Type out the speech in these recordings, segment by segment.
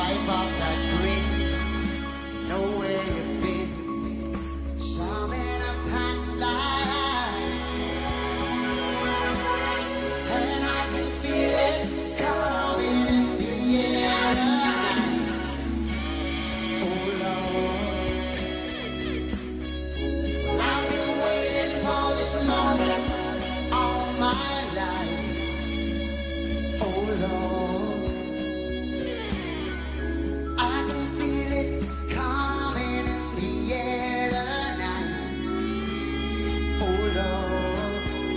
wipe off that grin. Know where you've been. Some in a packed life, and I can feel it coming in the air tonight. Oh Lord, well, I've been waiting for this moment all my life. Oh Lord, I can feel it coming in the air tonight. Oh Lord,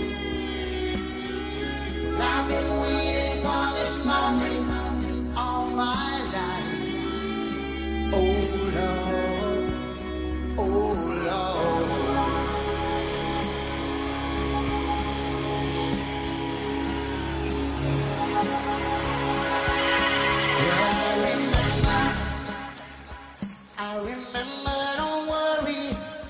well, I've been waiting for this moment all my life. Oh Lord, oh Lord. I remember, don't worry.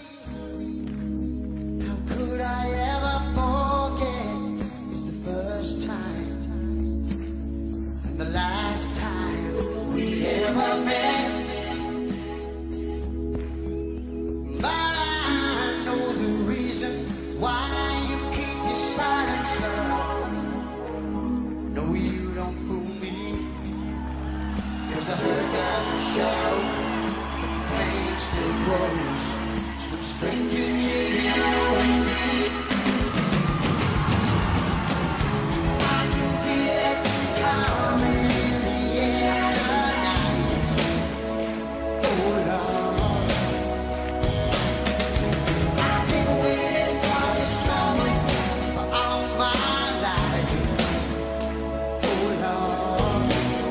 How could I ever forget? It's the first time and the last time we ever met. But I know the reason why you keep your silence up. No, you don't fool me, 'cause the hurt doesn't show. Pain still grows, so stranger to you and me. I can feel it coming in the air tonight. Oh Lord, I've been waiting for this moment for all my life. Oh Lord,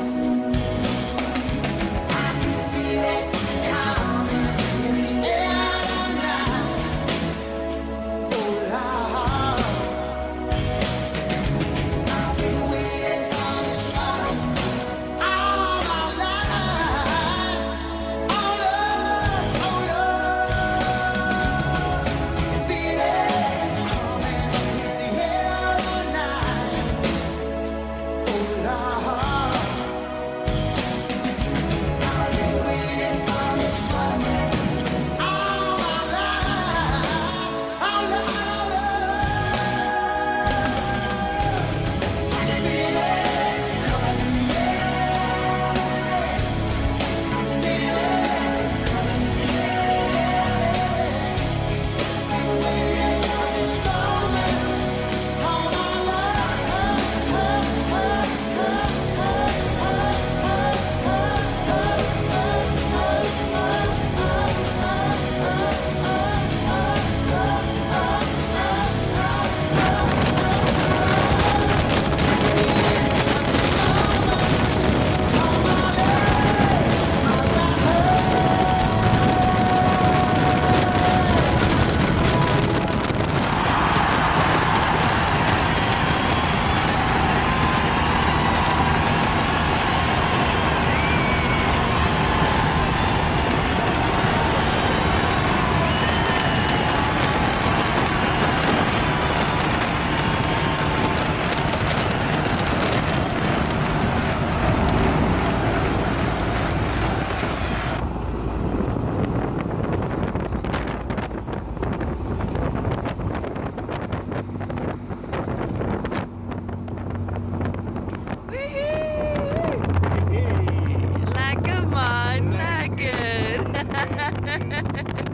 I can feel it coming in the air tonight. Oh Lord, I've been waiting for this moment all my life. Oh Lord, oh Lord, feel it coming in the air tonight. Oh Lord, I've been waiting for this moment all my life. Oh Lord, I can feel it coming in the air. I can feel it coming in the air. I've been waiting for this moment all my life. Like, come on, not good.